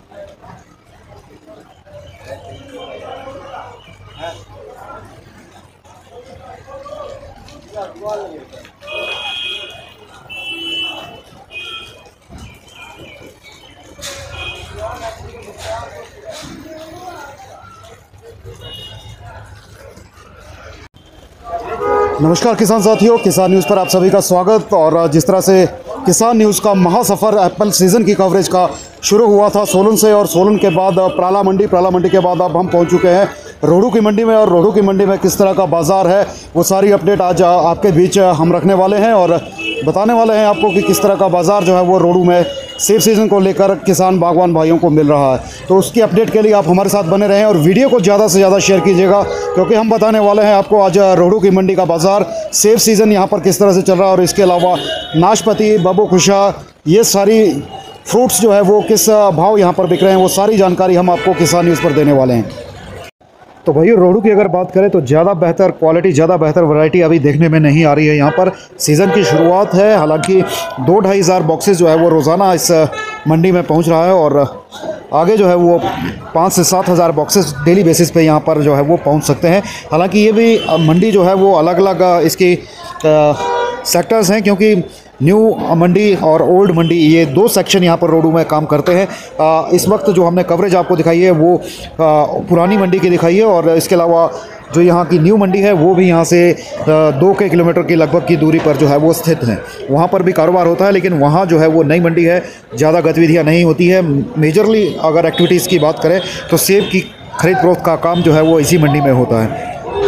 नमस्कार किसान साथियों, किसान न्यूज़ पर आप सभी का स्वागत। और जिस तरह से किसान न्यूज़ का महासफ़र एप्पल सीज़न की कवरेज का शुरू हुआ था सोलन से, और सोलन के बाद प्राला मंडी के बाद अब हम पहुंच चुके हैं रोहड़ू की मंडी में। और रोहड़ू की मंडी में किस तरह का बाज़ार है वो सारी अपडेट आज आपके बीच हम रखने वाले हैं और बताने वाले हैं आपको कि किस तरह का बाज़ार जो है वो रोहड़ू में सेब सीज़न को लेकर किसान बागवान भाइयों को मिल रहा है। तो उसकी अपडेट के लिए आप हमारे साथ बने रहें और वीडियो को ज़्यादा से ज़्यादा शेयर कीजिएगा, क्योंकि हम बताने वाले हैं आपको आज रोहड़ू की मंडी का बाज़ार, सेब सीज़न यहाँ पर किस तरह से चल रहा है, और इसके अलावा नाशपाती, बबूखुशा, ये सारी फ्रूट्स जो है वो किस भाव यहाँ पर बिक रहे हैं, वो सारी जानकारी हम आपको किसान न्यूज़ पर देने वाले हैं। तो भाई रोहड़ू की अगर बात करें तो ज़्यादा बेहतर क्वालिटी, ज़्यादा बेहतर वैरायटी अभी देखने में नहीं आ रही है। यहाँ पर सीज़न की शुरुआत है, हालांकि 2-2.5 हज़ार बॉक्सेस जो है वो रोज़ाना इस मंडी में पहुँच रहा है, और आगे जो है वो 5 से 7 हज़ार बॉक्सेस डेली बेसिस पे यहाँ पर जो है वो पहुँच सकते हैं। हालांकि ये भी मंडी जो है वो अलग अलग इसकी सेक्टर्स हैं, क्योंकि न्यू मंडी और ओल्ड मंडी, ये 2 सेक्शन यहाँ पर रोहड़ू में काम करते हैं। इस वक्त जो हमने कवरेज आपको दिखाई है वो पुरानी मंडी की दिखाई है, और इसके अलावा जो यहाँ की न्यू मंडी है वो भी यहाँ से 2 किलोमीटर की लगभग की दूरी पर जो है वो स्थित है। वहाँ पर भी कारोबार होता है, लेकिन वहाँ जो है वो नई मंडी है, ज़्यादा गतिविधियाँ नहीं होती है। मेजरली अगर एक्टिविटीज़ की बात करें तो सेब की खरीद फरोख्त का काम जो है वो इसी मंडी में होता है।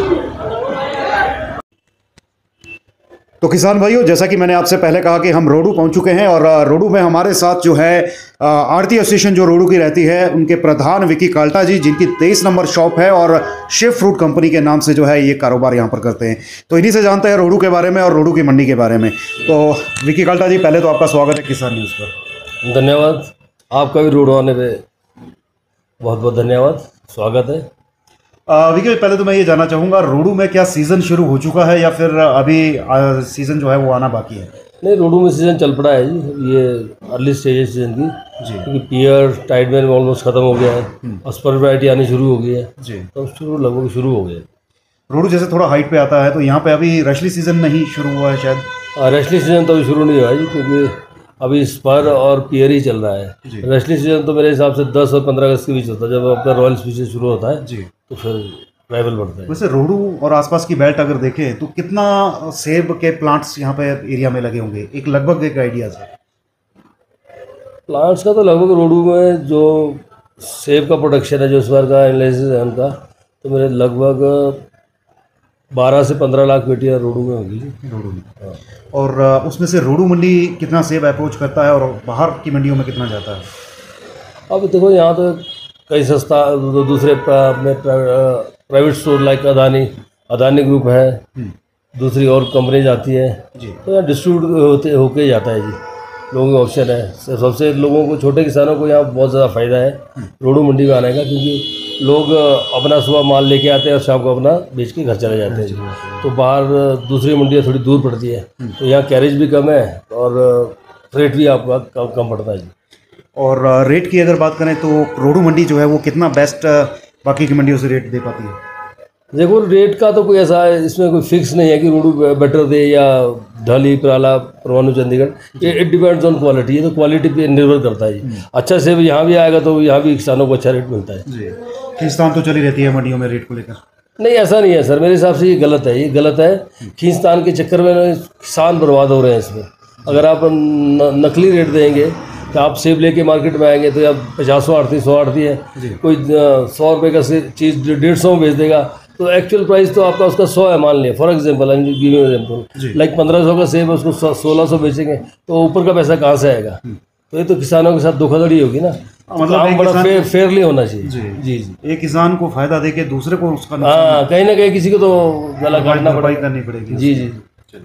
तो किसान भाइयों, जैसा कि मैंने आपसे पहले कहा कि हम रोहड़ू पहुंच चुके हैं, और रोहड़ू में हमारे साथ जो है आरती एसोसिएशन जो रोहड़ू की रहती है, उनके प्रधान विकी काल्टा जी, जिनकी 23 नंबर शॉप है और शिव फ्रूट कंपनी के नाम से जो है ये कारोबार यहाँ पर करते हैं। तो इन्हीं से जानते हैं रोहड़ू के बारे में और रोहड़ू की मंडी के बारे में। तो विकी काल्टा जी, पहले तो आपका स्वागत है किसान न्यूज़ पर। धन्यवाद, आपका भी रोहड़ू आने पे बहुत बहुत धन्यवाद, स्वागत है। विकी, पहले तो मैं ये जानना चाहूँगा, रोहड़ू में क्या सीज़न शुरू हो चुका है या फिर अभी सीज़न जो है वो आना बाकी है? नहीं, रोहड़ू में सीज़न चल पड़ा है जी, ये अर्ली स्टेज है सीज़न की जी, क्योंकि पियर टाइडमैन ऑलमोस्ट ख़त्म हो गया है और स्पर वैरायटी आनी शुरू हो गई है जी, तो लगभग शुरू हो गया। रोहड़ू जैसे थोड़ा हाइट पे आता है, तो यहाँ पे अभी रशली सीज़न नहीं शुरू हुआ है शायद? रशली सीज़न तो अभी शुरू नहीं हुआ है जी, क्योंकि अभी स्पर और पियर ही चल रहा है। रशली सीज़न तो मेरे हिसाब से 10 और 15 अगस्त के बीच होता है, जब अपना रॉयल स्पीसीज शुरू होता है जी, तो फिर राइवल बढ़ता है। वैसे रोहड़ू और आसपास की बेल्ट अगर देखें तो कितना सेब के प्लांट्स यहाँ पे एरिया में लगे होंगे, एक लगभग एक आइडिया से? प्लांट्स का तो लगभग रोहड़ू में जो सेब का प्रोडक्शन है, जो इस बार का एनालिसिस है उनका, तो मेरे लगभग 12 से 15 लाख पेटियाँ रोहड़ू में होगी रोहड़ू में। हाँ। और उसमें से रोहड़ू मंडी कितना सेब अप्रोच करता है और बाहर की मंडियों में कितना जाता है? अब देखो, यहाँ तो कई सस्ता दूसरे अपने private store like Adani group है, दूसरी और कंपनी जाती है जी, तो यहाँ डिस्ट्रीब्यूट होके जाता है जी, लोगों का ऑप्शन है। सबसे लोगों को, छोटे किसानों को यहाँ बहुत ज़्यादा फ़ायदा है रोहड़ू मंडी में आने का, क्योंकि लोग अपना सुबह माल लेके आते हैं और शाम को अपना बेच के घर चले जाते हैं। तो बाहर दूसरी मंडियाँ थोड़ी दूर पड़ती है, तो यहाँ कैरेज भी कम है और रेट भी आपका कम पड़ता है जी। और रेट की अगर बात करें तो रोहड़ू मंडी जो है वो कितना बेस्ट बाकी की मंडियों से रेट दे पाती है? देखो, रेट का तो कोई ऐसा है, इसमें कोई फिक्स नहीं है कि रोहड़ू बेटर दे या ढाली, प्राला, परवाणू, चंडीगढ़, ये इट डिपेंड्स ऑन क्वालिटी। ये तो क्वालिटी पे निर्भर करता है जी। अच्छा सेब यहाँ भी आएगा तो यहाँ भी किसानों को अच्छा रेट मिलता है जी। खींचतान तो चली रहती है मंडियों में रेट को लेकर? नहीं, ऐसा नहीं है सर, मेरे हिसाब से ये गलत है, ये गलत है। खींचतान के चक्कर में किसान बर्बाद हो रहे हैं इसमें। अगर आप नकली रेट देंगे तो आप सेब लेके मार्केट में आएंगे तो आप 50 आड़ती 100 आड़ती है, कोई 100 रुपये का चीज़ 150 में बेच देगा, तो एक्चुअल प्राइस तो आपका उसका 100 है मान लिया। फॉर एग्जाम्पल, लाइक 1500 का सेब है, उसको 1600 बेचेंगे तो ऊपर का पैसा कहाँ से आएगा? तो ये तो किसानों के साथ धोखाधड़ी होगी ना। मतलब काम बड़ा फेयरली होना चाहिए जी जी जी। एक किसान को फायदा देके दूसरे को उसका, हाँ, कहीं ना कहीं किसी को तो गला काटना करनी पड़ेगी जी जी।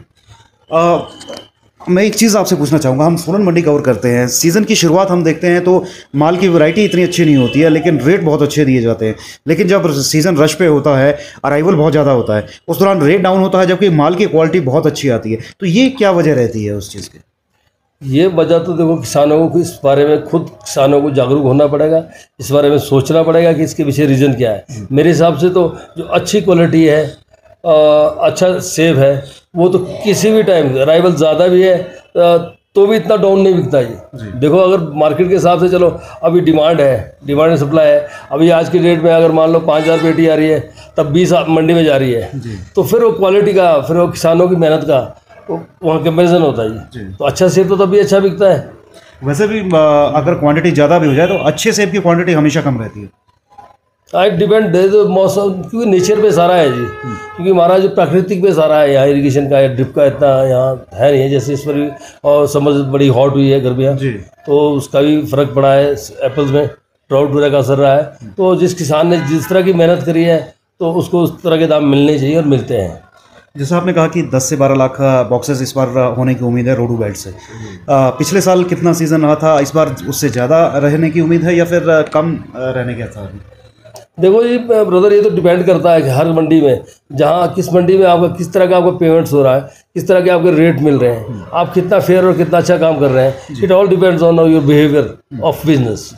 मैं एक चीज़ आपसे पूछना चाहूँगा, हम सोलन मंडी कवर करते हैं, सीज़न की शुरुआत हम देखते हैं तो माल की वैरायटी इतनी अच्छी नहीं होती है, लेकिन रेट बहुत अच्छे दिए जाते हैं। लेकिन जब सीज़न रश पे होता है, अराइवल बहुत ज़्यादा होता है, उस दौरान रेट डाउन होता है, जबकि माल की क्वालिटी बहुत अच्छी आती है। तो ये क्या वजह रहती है उस चीज़ की? ये वजह तो देखो, किसानों को इस बारे में खुद किसानों को जागरूक होना पड़ेगा, इस बारे में सोचना पड़ेगा कि इसके पीछे रीज़न क्या है। मेरे हिसाब से तो जो अच्छी क्वालिटी है, अच्छा सेब है, वो तो किसी भी टाइम राइवल ज़्यादा भी है तो भी इतना डाउन नहीं बिकता ये। देखो, अगर मार्केट के हिसाब से चलो, अभी डिमांड है, डिमांड एंड सप्लाई है। अभी आज की डेट में अगर मान लो 5,000 पेटी आ रही है, तब 20 मंडी में जा रही है, तो फिर वो क्वालिटी का, फिर वो किसानों की मेहनत का वहाँ कंपेरिजन होता है। तो अच्छा सेब तो तभी अच्छा बिकता है। वैसे भी अगर क्वांटिटी ज़्यादा भी हो जाए तो अच्छे सेब की क्वांटिटी हमेशा कम रहती है। इट डिपेंड तो मौसम, क्योंकि नेचर पे सारा है जी, क्योंकि हमारा जो प्राकृतिक पे सारा है। यहाँ इरिगेशन का, ड्रिप का इतना यहाँ है नहीं है। जैसे इस पर भी और समझ बड़ी हॉट हुई है गर्मियाँ, तो उसका भी फ़र्क पड़ा है एप्पल्स में, ड्राउट वगैरह का असर रहा है। तो जिस किसान ने जिस तरह की मेहनत करी है, तो उसको उस तरह के दाम मिलने चाहिए और मिलते हैं। जैसे आपने कहा कि 10 से 12 लाख बॉक्सेस इस बार होने की उम्मीद है रोडू बेल्ट से। पिछले साल कितना सीज़न रहा था, इस बार उससे ज़्यादा रहने की उम्मीद है या फिर कम रहने के आसार है? देखो जी ब्रदर, ये तो डिपेंड करता है कि हर मंडी में, जहाँ किस मंडी में आपका किस तरह का आपको पेमेंट्स हो रहा है, किस तरह के आपके रेट मिल रहे हैं, आप कितना फेयर और कितना अच्छा काम कर रहे हैं। It all depends on your behaviour of business.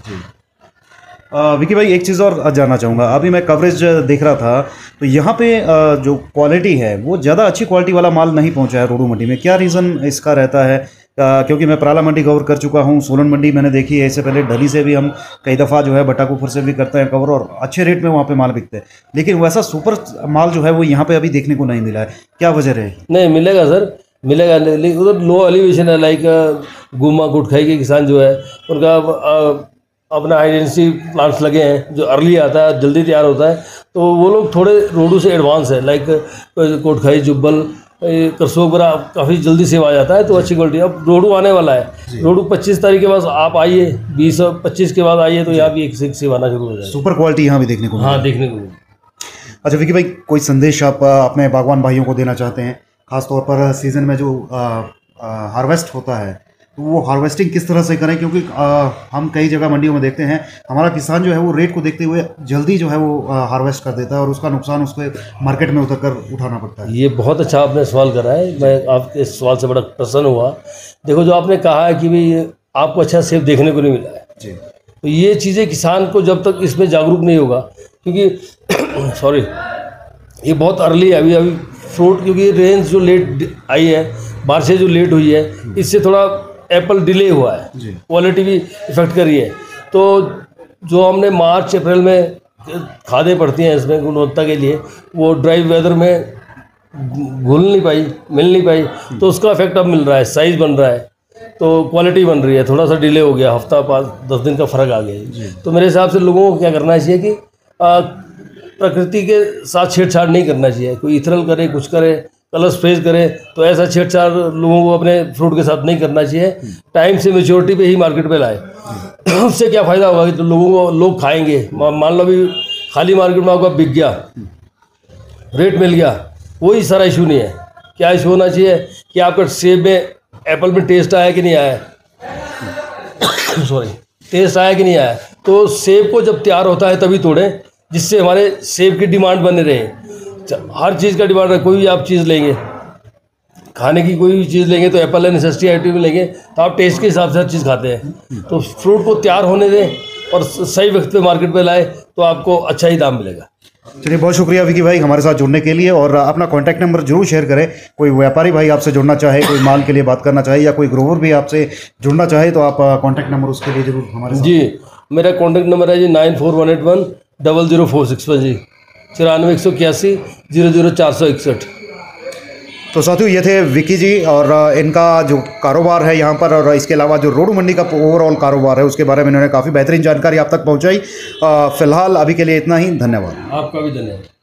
Vicky भाई, एक चीज़ और जानना चाहूँगा। अभी मैं कवरेज देख रहा था तो यहाँ पे जो क्वालिटी है वो ज़्यादा अच्छी क्वालिटी वाला माल नहीं पहुँचा है रोडू मंडी में। क्या रीज़न इसका रहता है? क्योंकि मैं प्राला मंडी कवर कर चुका हूँ, सोलन मंडी मैंने देखी है, इससे पहले ढली से भी हम कई दफ़ा जो है बटाकुफर से भी करते हैं कवर, और अच्छे रेट में वहाँ पे माल बिकते हैं। लेकिन वैसा सुपर माल जो है वो यहाँ पे अभी देखने को नहीं मिला है। क्या वजह रही? नहीं, मिलेगा सर, मिलेगा। लेकिन उधर लो एलिवेशन है, लाइक गुमा गुटखाई के किसान जो है उनका अपना आइडेंटिटी प्लांट्स लगे हैं, जो अर्ली आता है, जल्दी तैयार होता है। तो वो लोग थोड़े रोडू से एडवांस है, लाइक कोटखाई, जुब्बल, करसोगरा काफ़ी जल्दी सेव आ जाता है, तो अच्छी क्वालिटी। अब रोडू आने वाला है, रोडू 25 तारीख के बाद आप आइए, 20 और 25 के बाद आइए, तो यहाँ भी एक से एक सेव आना शुरू हो जाएगा। सुपर क्वालिटी यहाँ भी देखने को? हाँ, देखने को। अच्छा विकी भाई, कोई संदेश आप अपने बागवान भाइयों को देना चाहते हैं, खासतौर पर सीज़न में जो हार्वेस्ट होता है, तो वो हार्वेस्टिंग किस तरह से करें? क्योंकि हम कई जगह मंडियों में देखते हैं हमारा किसान जो है वो रेट को देखते हुए जल्दी जो है वो हार्वेस्ट कर देता है, और उसका नुकसान उसको मार्केट में उतरकर उठाना पड़ता है। ये बहुत अच्छा आपने सवाल करा है, मैं आपके इस सवाल से बड़ा प्रसन्न हुआ। देखो, जो आपने कहा है कि भाई आपको अच्छा सेब देखने को नहीं मिला है जी, तो ये चीज़ें किसान को जब तक इसमें जागरूक नहीं होगा, क्योंकि सॉरी, ये बहुत अर्ली है अभी फ्रूट, क्योंकि रेंज जो लेट आई है, बारिशें जो लेट हुई है, इससे थोड़ा एप्पल डिले हुआ है, क्वालिटी भी इफेक्ट करी है। तो जो हमने मार्च अप्रैल में खादें पड़ती हैं इसमें गुणवत्ता के लिए, वो ड्राई वेदर में घुल नहीं पाई, मिल नहीं पाई, तो उसका इफेक्ट अब मिल रहा है, साइज़ बन रहा है, तो क्वालिटी बन रही है। थोड़ा सा डिले हो गया, हफ्ता 5-10 दिन का फ़र्क आ गया। तो मेरे हिसाब से लोगों को क्या करना चाहिए कि प्रकृति के साथ छेड़छाड़ नहीं करना चाहिए। कोई इथरल करे, कुछ करे, कलर स्प्रे करे, तो ऐसा छेड़छाड़ लोगों को अपने फ्रूट के साथ नहीं करना चाहिए। टाइम से मेच्योरिटी पे ही मार्केट पे लाए। उससे क्या फ़ायदा होगा कि तो लोगों को लोग खाएंगे। मान लो अभी खाली मार्केट में आपका बिक गया, रेट मिल गया, कोई सारा इशू नहीं है। क्या इशू होना चाहिए कि आपका सेब में, एप्पल में टेस्ट आया कि नहीं आया, सॉरी, टेस्ट आया कि नहीं आया। तो सेब को जब तैयार होता है तभी तोड़ें, जिससे हमारे सेब की डिमांड बने रहे। हर चीज़ का डिमांड है, कोई भी आप चीज़ लेंगे, खाने की कोई भी चीज़ लेंगे तो एप्पल है, नेसेसिटी आइटम में लेंगे तो आप टेस्ट के हिसाब से हर चीज़ खाते हैं। तो फ्रूट को तैयार होने दें और सही वक्त पे मार्केट पे लाए, तो आपको अच्छा ही दाम मिलेगा। चलिए, बहुत शुक्रिया विकी भाई हमारे साथ जुड़ने के लिए, और अपना कॉन्टैक्ट नंबर जरूर शेयर करें। कोई व्यापारी भाई आपसे जुड़ना चाहे, कोई माल के लिए बात करना चाहे, या कोई ग्रोवर भी आपसे जुड़ना चाहे, तो आप कॉन्टैक्ट नंबर उसके लिए जरूर हमारे साथ। जी, मेरा कॉन्टैक्ट नंबर है जी 9418100465 जी, 94 181 00461। तो साथियों, ये थे विकी जी, और इनका जो कारोबार है यहाँ पर, और इसके अलावा जो रोडू मंडी का ओवरऑल कारोबार है, उसके बारे में इन्होंने काफ़ी बेहतरीन जानकारी आप तक पहुँचाई। फिलहाल अभी के लिए इतना ही, धन्यवाद। आपका भी धन्यवाद।